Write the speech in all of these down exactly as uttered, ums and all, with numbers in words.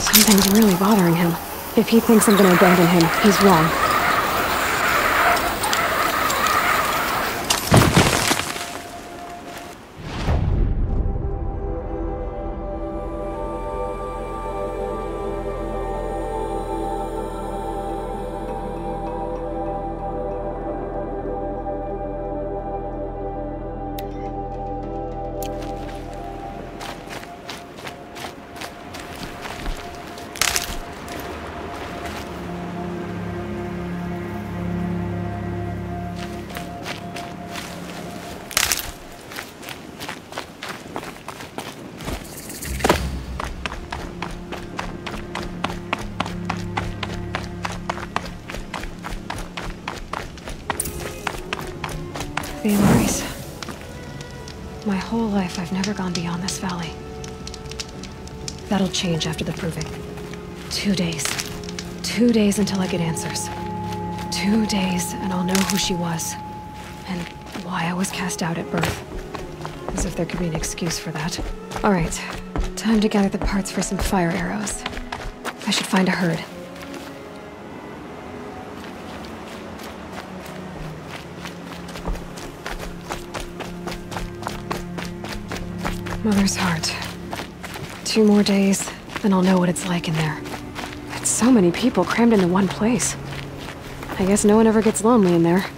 Something's really bothering him. If he thinks I'm gonna abandon him, he's wrong. The Amaris. My whole life, I've never gone beyond this valley. That'll change after the proving. Two days. Two days until I get answers. Two days, and I'll know who she was. And why I was cast out at birth. As if there could be an excuse for that. Alright, time to gather the parts for some fire arrows. I should find a herd. Mother's heart. Two more days, then I'll know what it's like in there. It's so many people crammed into one place. I guess no one ever gets lonely in there.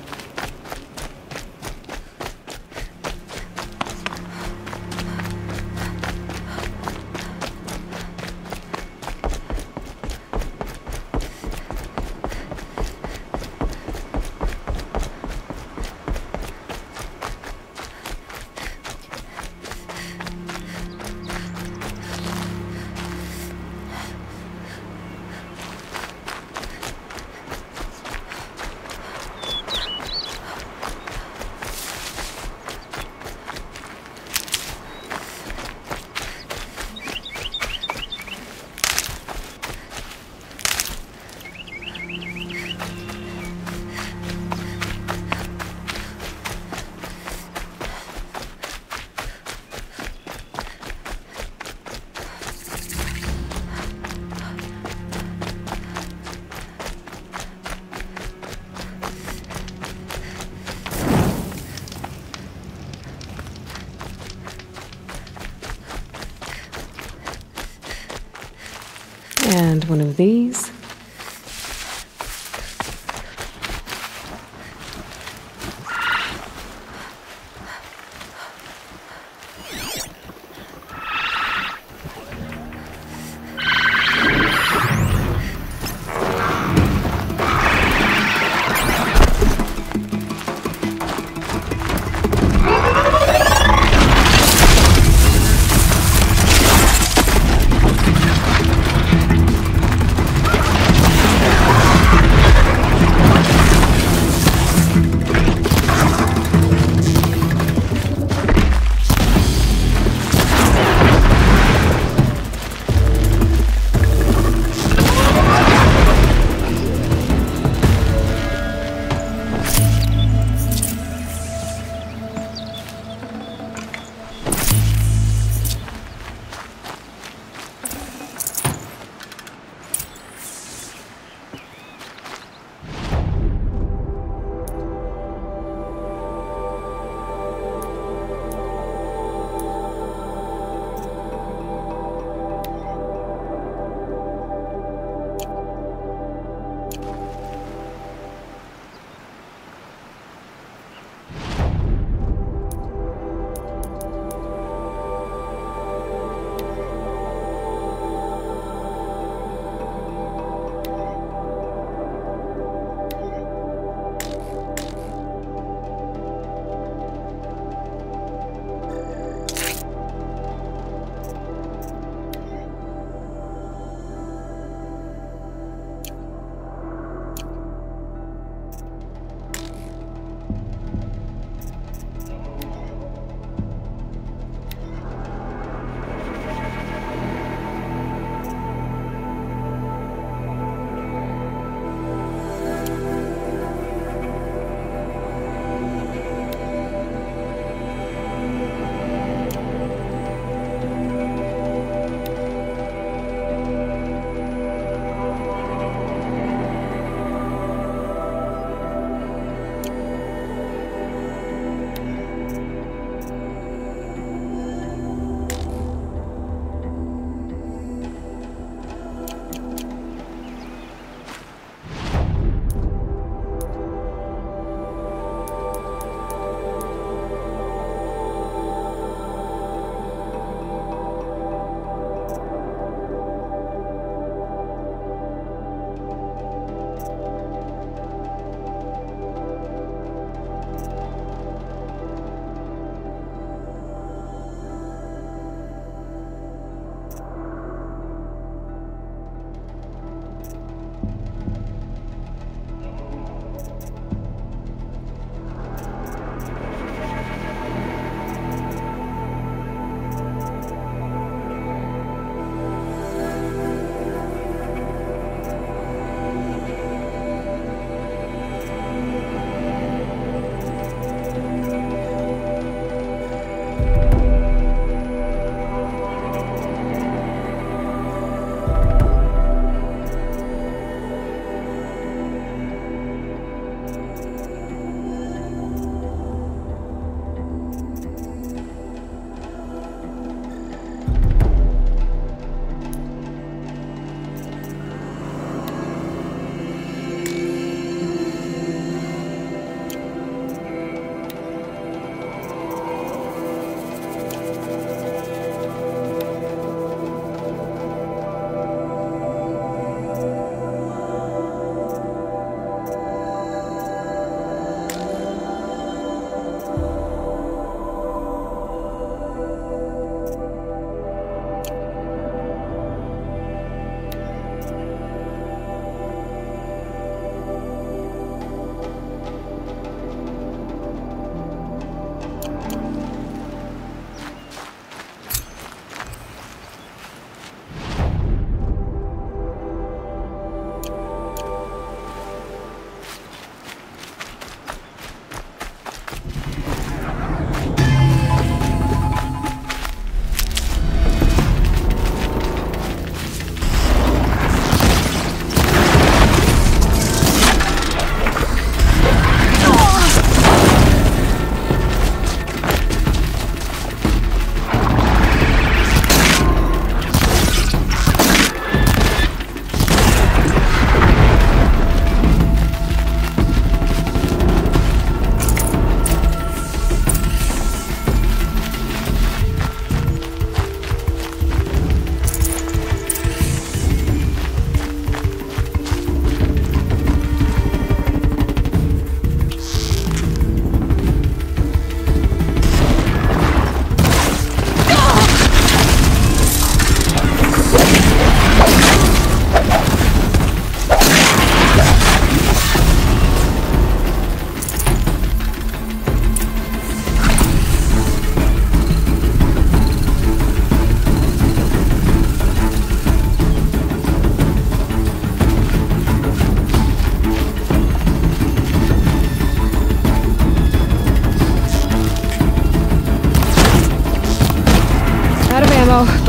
And one of these.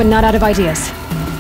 but not out of ideas.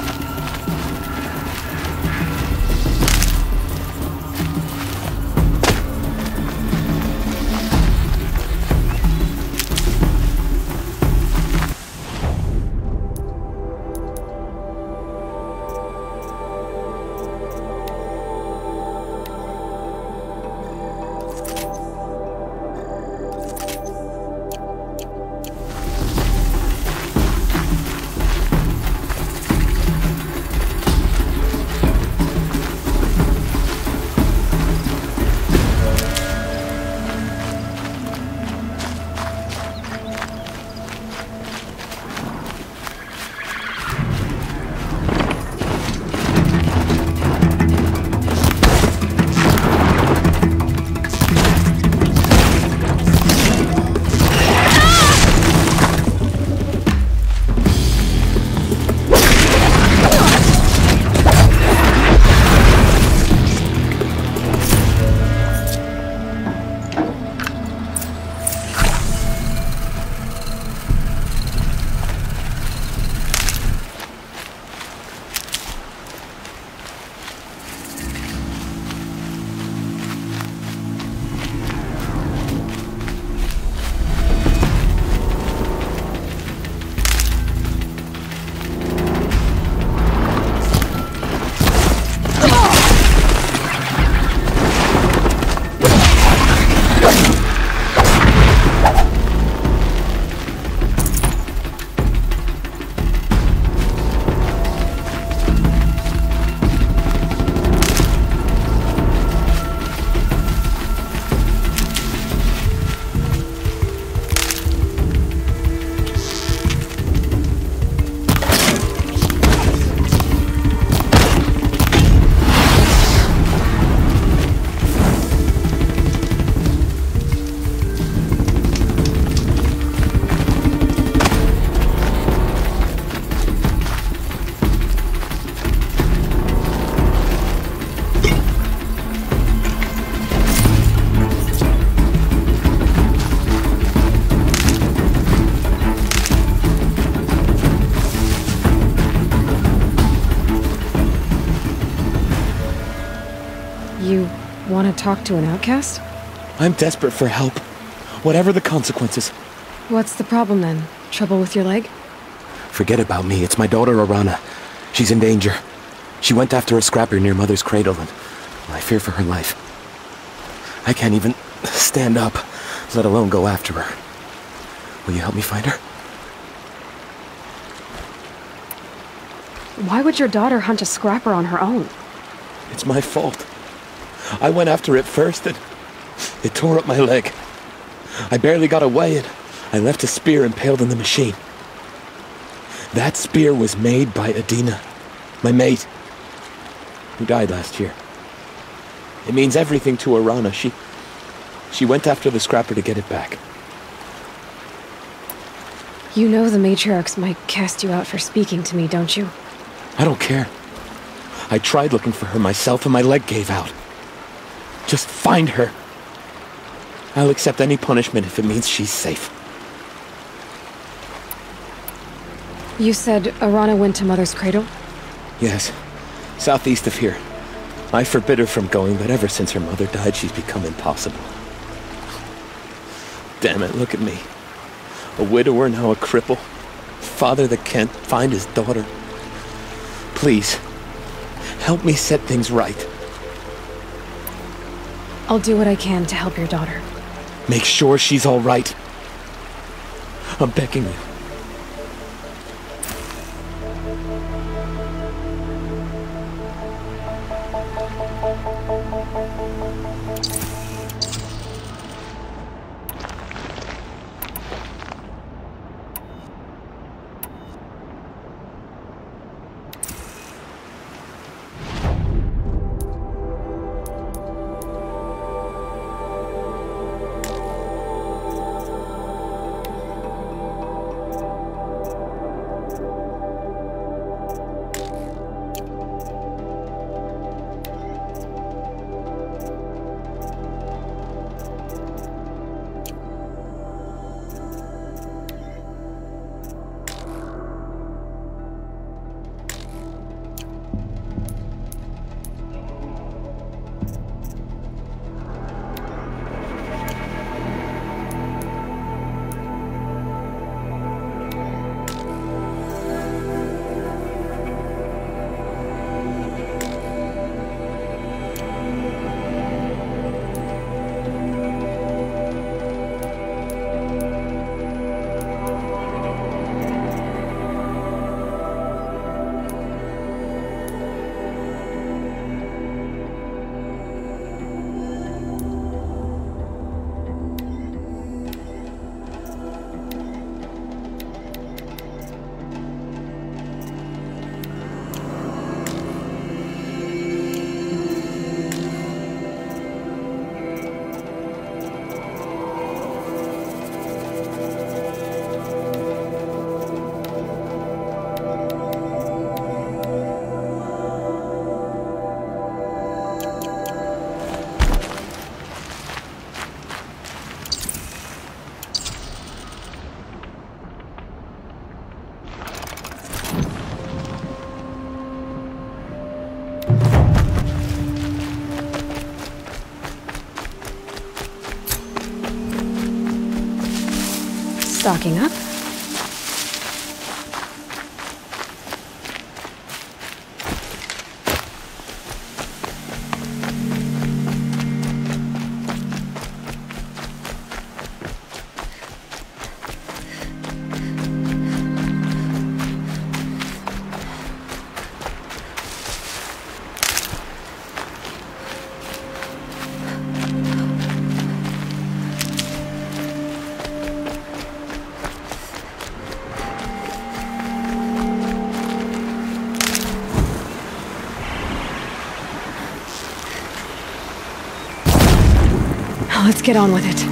You want to talk to an outcast? I'm desperate for help. Whatever the consequences. What's the problem then? Trouble with your leg? Forget about me. It's my daughter, Arana. She's in danger. She went after a scrapper near Mother's cradle, and I fear for her life. I can't even stand up, let alone go after her. Will you help me find her? Why would your daughter hunt a scrapper on her own? It's my fault. I went after it first, and it tore up my leg. I barely got away, and I left a spear impaled in the machine. That spear was made by Adina, my mate, who died last year. It means everything to Arana. She... She went after the scrapper to get it back. You know the matriarchs might cast you out for speaking to me, don't you? I don't care. I tried looking for her myself, and my leg gave out. Just find her. I'll accept any punishment if it means she's safe. You said Arana went to Mother's cradle? Yes. Southeast of here. I forbid her from going, but ever since her mother died, she's become impossible. Damn it, look at me. A widower, now a cripple. Father that can't find his daughter. Please, help me set things right. I'll do what I can to help your daughter. Make sure she's all right. I'm begging you. Stocking up. Let's get on with it.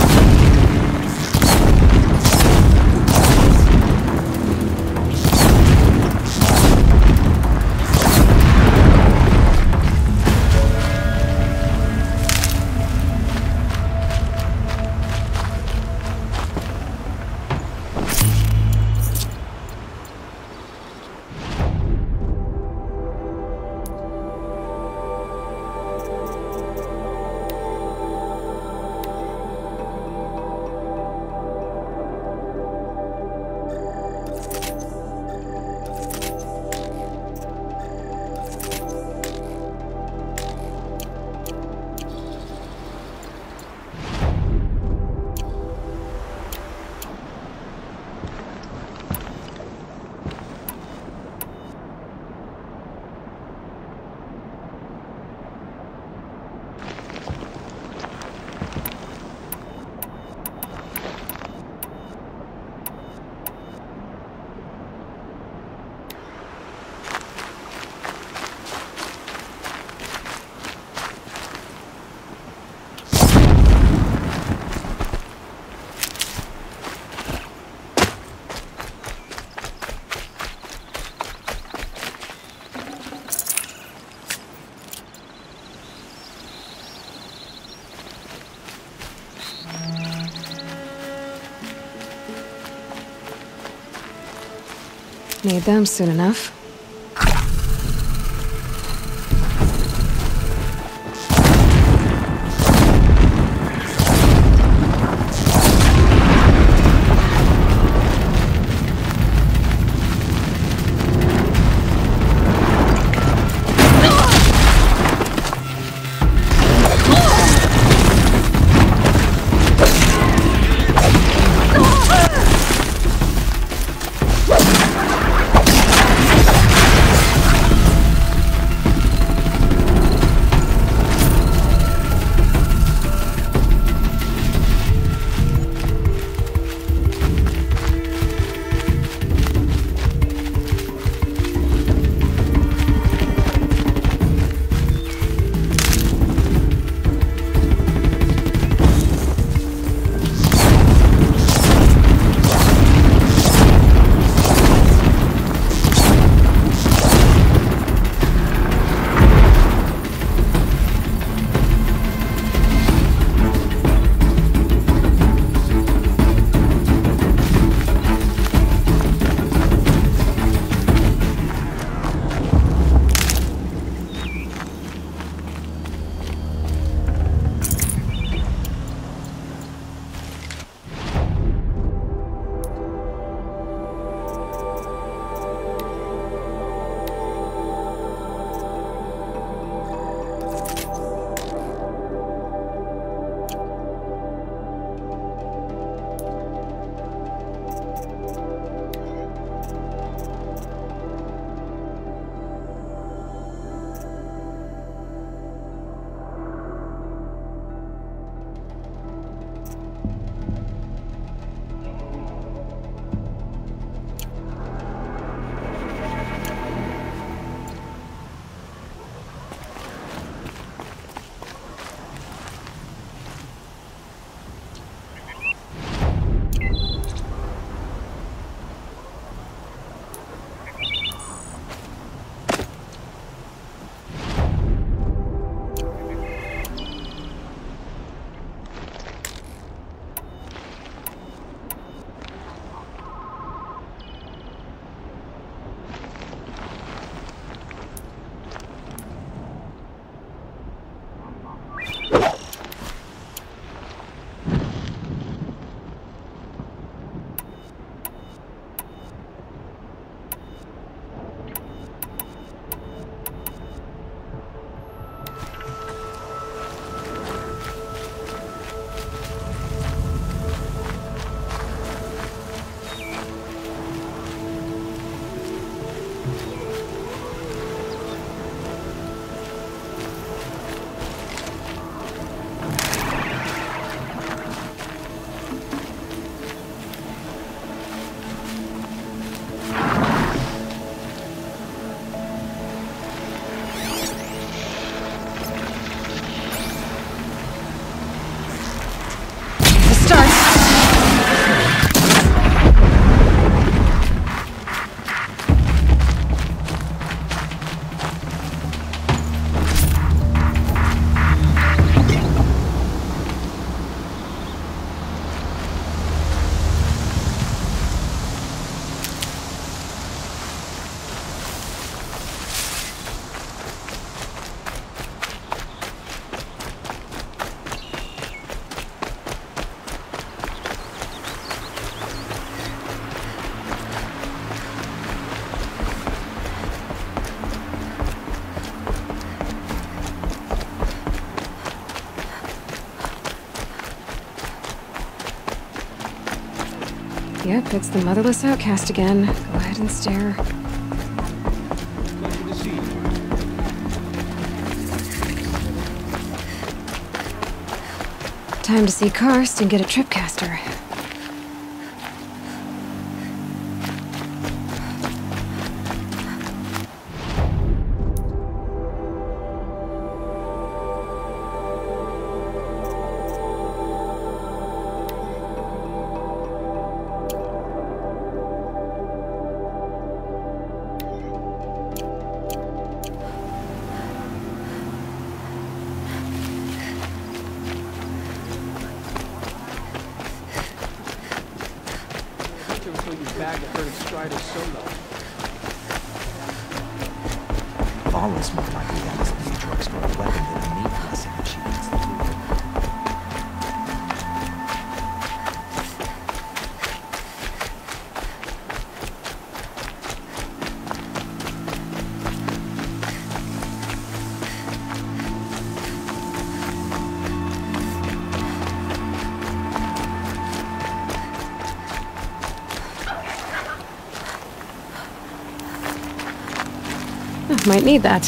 Need them soon enough. Yep, it's the motherless outcast again. Go ahead and stare. Pleasure to see you. Time to see Karst and get a tripcaster. Until you bagged a herd of Strider solo. Always more likely that was a new drugstore weapon than a meat blessing when she gets the food. Might need that.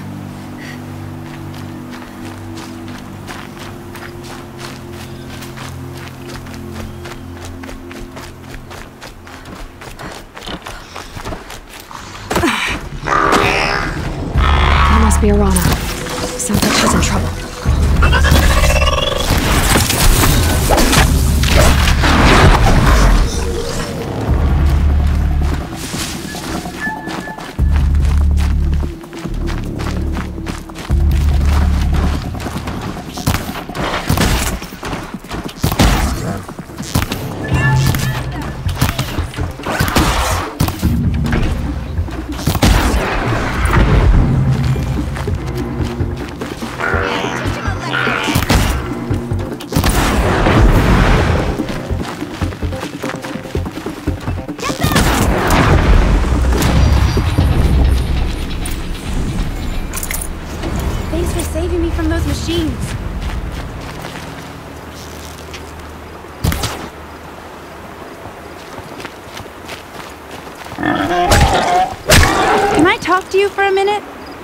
That must be Arana. Sounds like she's in trouble. Saving me from those machines. Can I talk to you for a minute?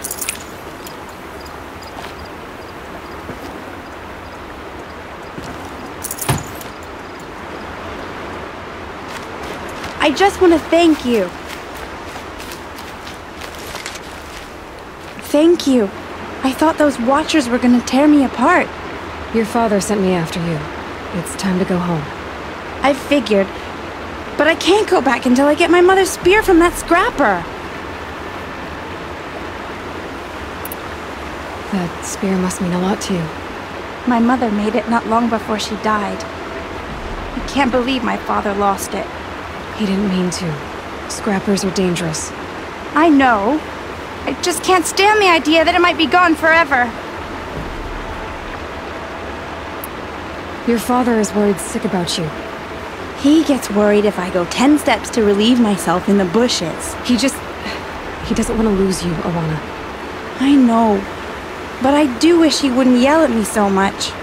I just want to thank you. Thank you. I thought those Watchers were gonna tear me apart. Your father sent me after you. It's time to go home. I figured. But I can't go back until I get my mother's spear from that scrapper. That spear must mean a lot to you. My mother made it not long before she died. I can't believe my father lost it. He didn't mean to. Scrappers are dangerous. I know. I just can't stand the idea that it might be gone forever. Your father is worried sick about you. He gets worried if I go ten steps to relieve myself in the bushes. He just... he doesn't want to lose you, Arana. I know. But I do wish he wouldn't yell at me so much.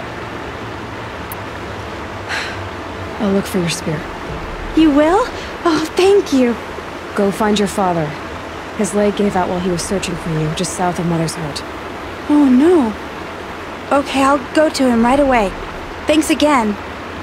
I'll look for your spear. You will? Oh, thank you. Go find your father. His leg gave out while he was searching for you, just south of Mother's Heart. Oh no. Okay, I'll go to him right away. Thanks again.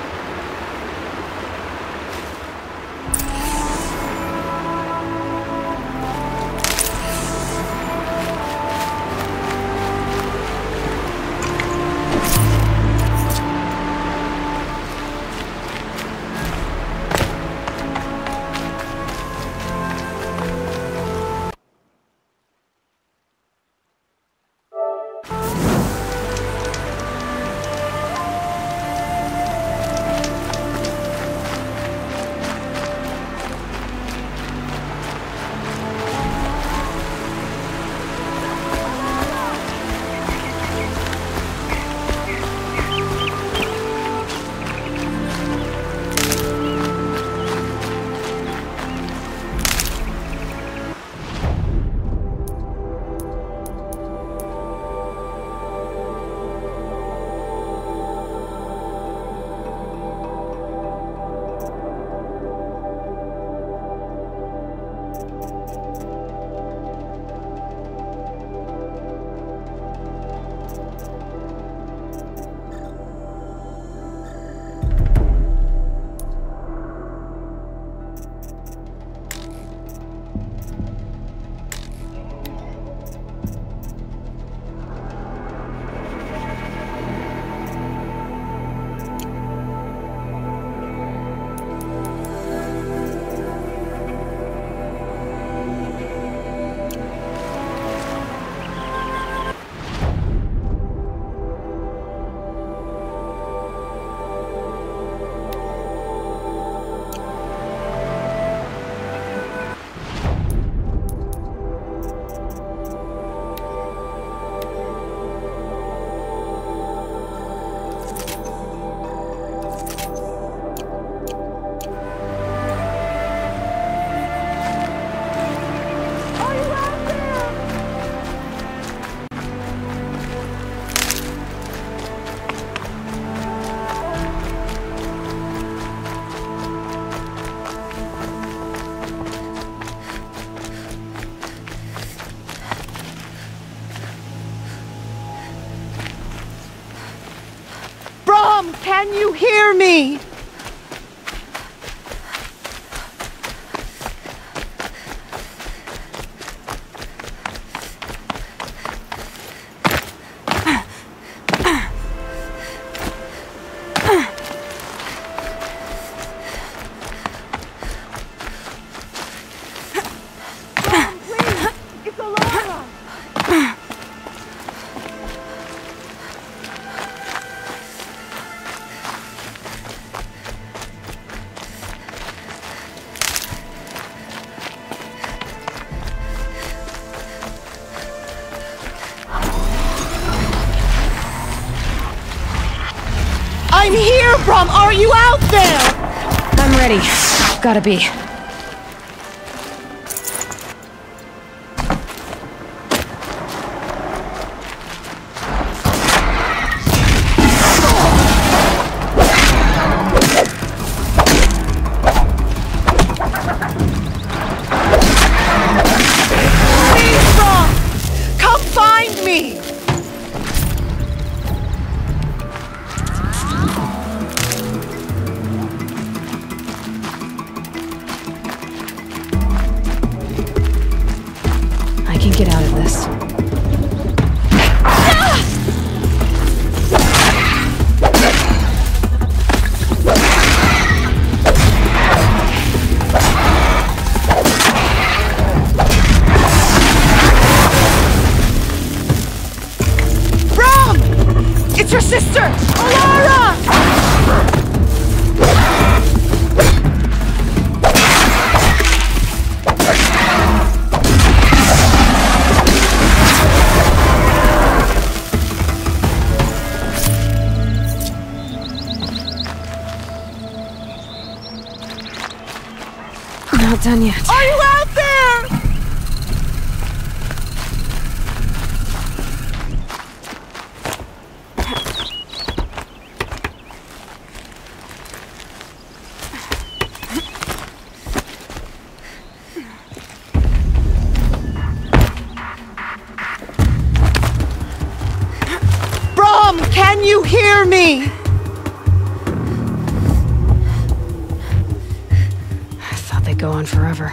Can you hear me? I'm here, Brom! Are you out there? I'm ready. Gotta be. Please, Brom! Come find me! Get out of this. Brom! It's your sister, Alara! Not done yet. Are you out there? Can you hear me? I thought they'd go on forever.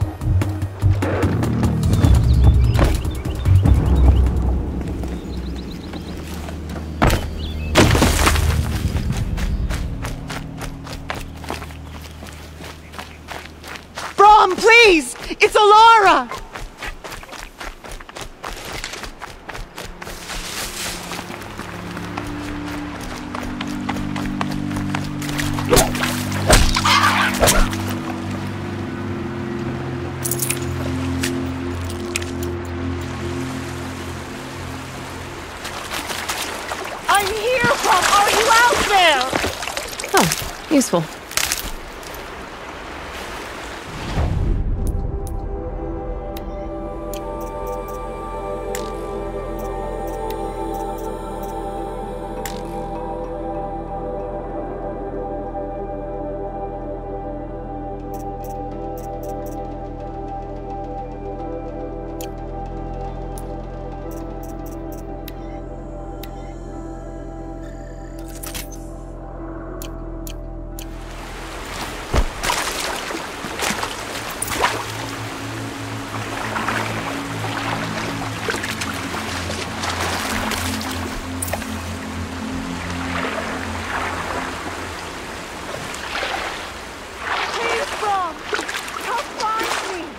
Brom, please! It's Alara! I'm here, Brom! Are you out there? Oh, useful. Please, Brom! Come find me!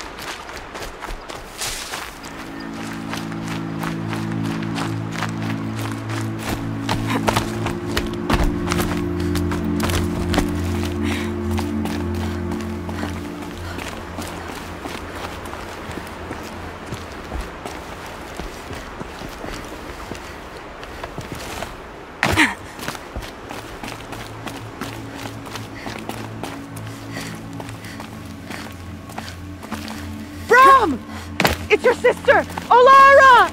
Brom! It's your sister, Alara!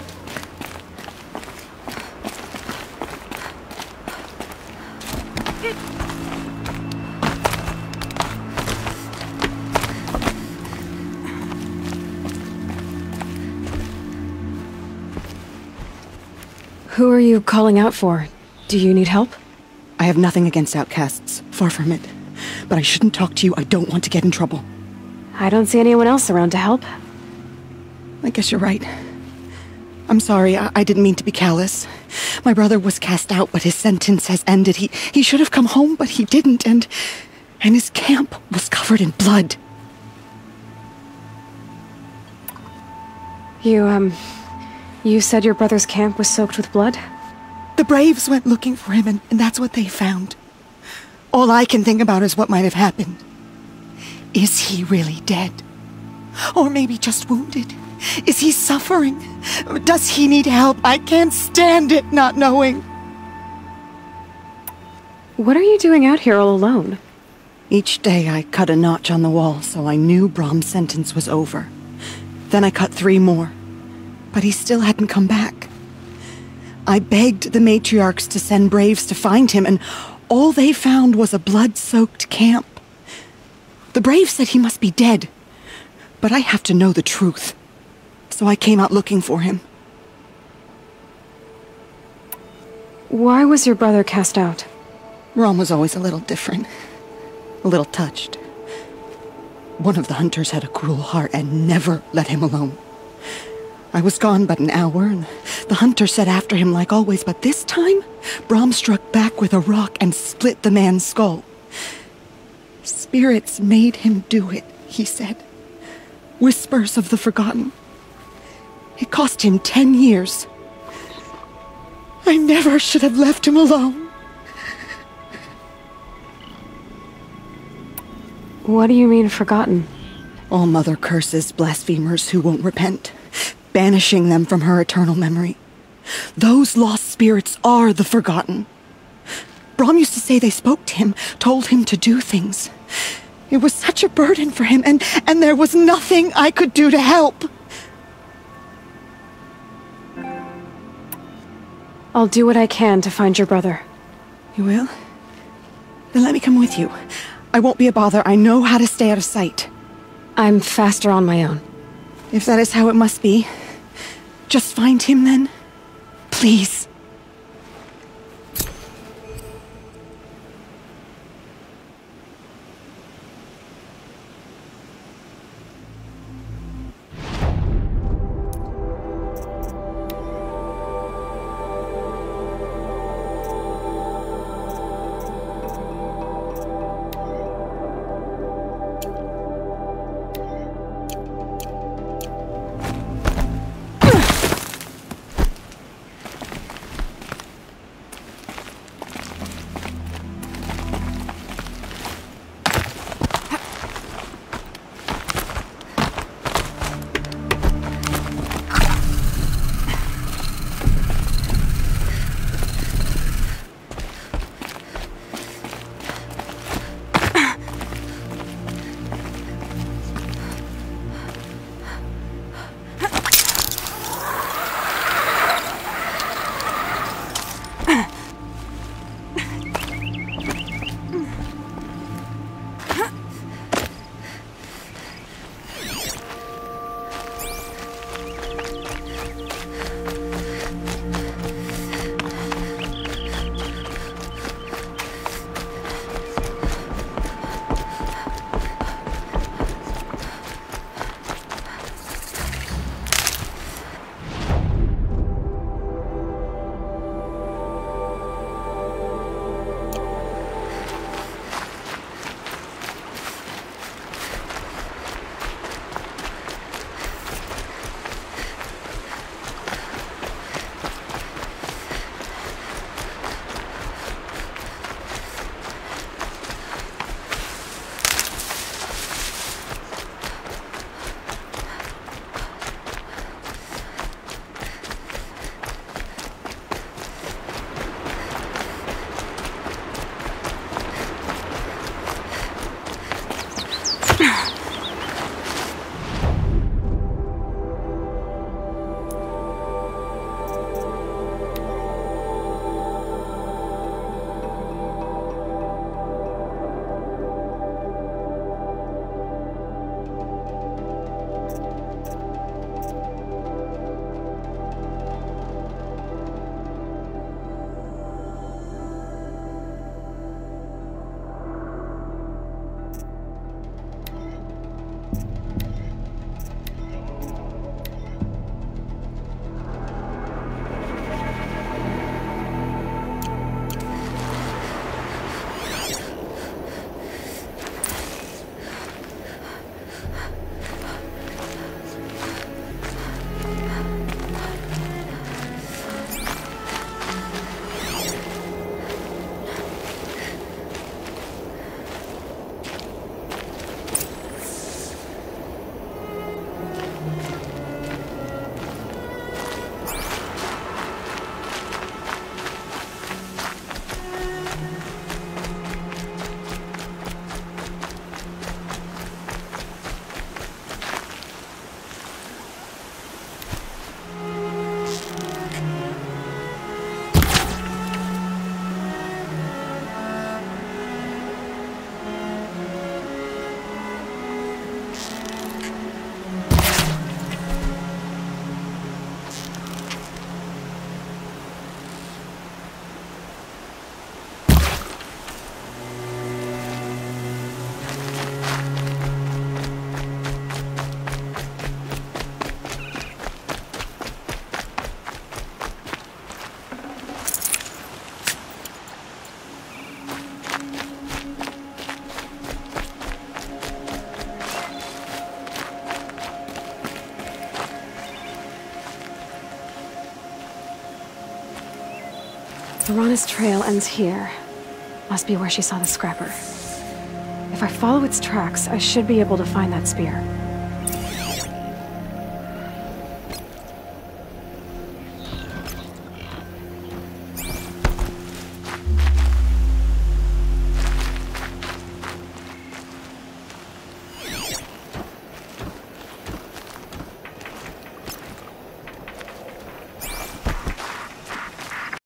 Who are you calling out for? Do you need help? I have nothing against outcasts. Far from it. But I shouldn't talk to you. I don't want to get in trouble. I don't see anyone else around to help. I guess you're right. I'm sorry. I, I didn't mean to be callous. My brother was cast out, but his sentence has ended. He he should have come home, but he didn't, and and his camp was covered in blood. You, um... You said your brother's camp was soaked with blood? The Braves went looking for him, and, and that's what they found. All I can think about is what might have happened. Is he really dead? Or maybe just wounded? Is he suffering? Does he need help? I can't stand it not knowing. What are you doing out here all alone? Each day I cut a notch on the wall so I knew Brom's sentence was over. Then I cut three more. But he still hadn't come back. I begged the matriarchs to send Braves to find him, and all they found was a blood-soaked camp. The Braves said he must be dead, but I have to know the truth. So I came out looking for him. Why was your brother cast out? Rom was always a little different. A little touched. One of the hunters had a cruel heart and never let him alone. I was gone but an hour, and the hunter set after him like always, but this time, Brom struck back with a rock and split the man's skull. Spirits made him do it, he said. Whispers of the forgotten. It cost him ten years. I never should have left him alone. What do you mean, forgotten? All mother curses blasphemers who won't repent, banishing them from her eternal memory. Those lost spirits are the forgotten. Brom used to say they spoke to him, told him to do things. It was such a burden for him, and, and there was nothing I could do to help. I'll do what I can to find your brother. You will? Then let me come with you. I won't be a bother. I know how to stay out of sight. I'm faster on my own. If that is how it must be, just find him then. Please. Verana's trail ends here. Must be where she saw the scrapper. If I follow its tracks, I should be able to find that spear.